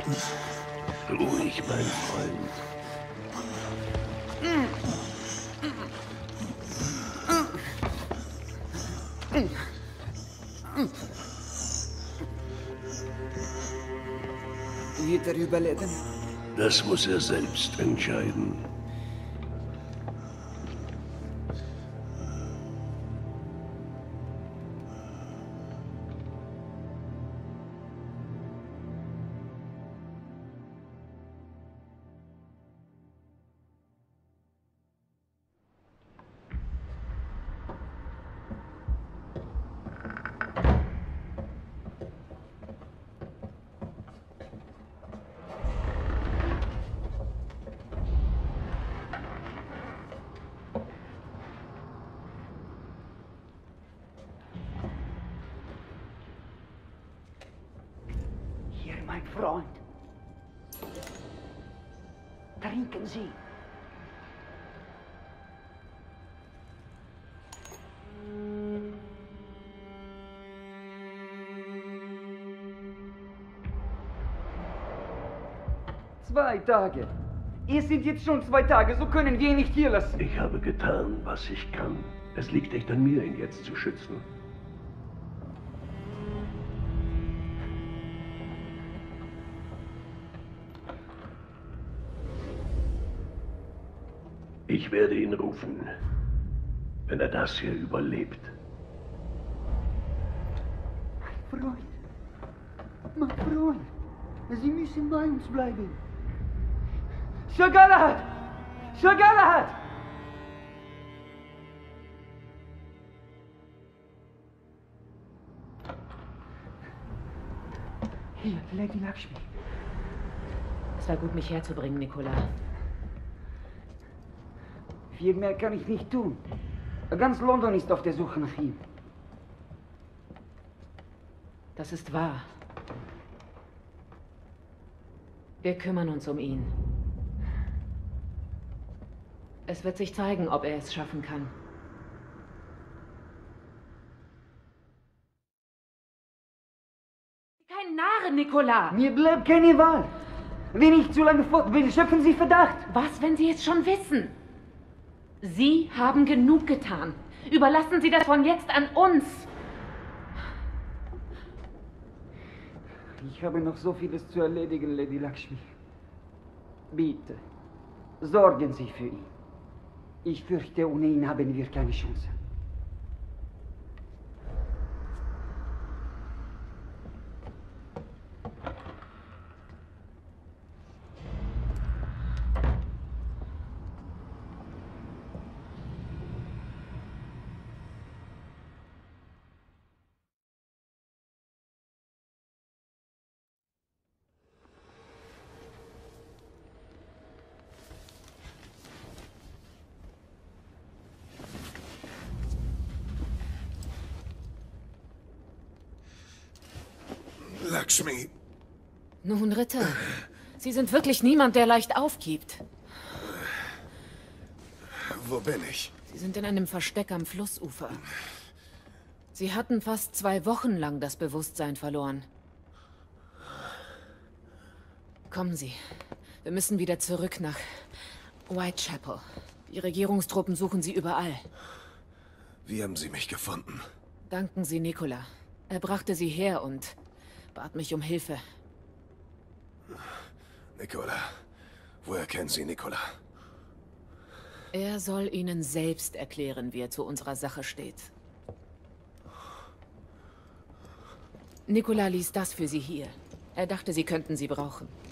Ruhig, mein Freund. Wird er überleben? Das muss er selbst entscheiden. Mein Freund. Trinken Sie. Zwei Tage. Es sind jetzt schon 2 Tage, so können wir ihn nicht hier lassen. Ich habe getan, was ich kann. Es liegt nicht an mir, ihn jetzt zu schützen. Ich werde ihn rufen, wenn er das hier überlebt. Mein Freund, Sie müssen bei uns bleiben. Sir Galahad! Sir Galahad! Hier, Lady Lakshmi. Es war gut, mich herzubringen, Nicola. Viel mehr kann ich nicht tun. Ganz London ist auf der Suche nach ihm. Das ist wahr. Wir kümmern uns um ihn. Es wird sich zeigen, ob er es schaffen kann. Kein Narren, Nicola! Mir bleibt keine Wahl. Wenn ich zu lange fort bin, schöpfen Sie Verdacht. Was, wenn Sie es schon wissen? Sie haben genug getan. Überlassen Sie das von jetzt an uns. Ich habe noch so vieles zu erledigen, Lady Lakshmi. Bitte, sorgen Sie für ihn. Ich fürchte, ohne ihn haben wir keine Chance. Lakshmi. Nun, Ritter, Sie sind wirklich niemand, der leicht aufgibt. Wo bin ich? Sie sind in einem Versteck am Flussufer. Sie hatten fast 2 Wochen lang das Bewusstsein verloren. Kommen Sie. Wir müssen wieder zurück nach Whitechapel. Die Regierungstruppen suchen Sie überall. Wie haben Sie mich gefunden? Danken Sie Nicola. Er brachte Sie her und bat mich um Hilfe. Nicola. Woher kennen Sie Nicola? Er soll Ihnen selbst erklären, wie er zu unserer Sache steht. Nicola ließ das für Sie hier. Er dachte, Sie könnten sie brauchen.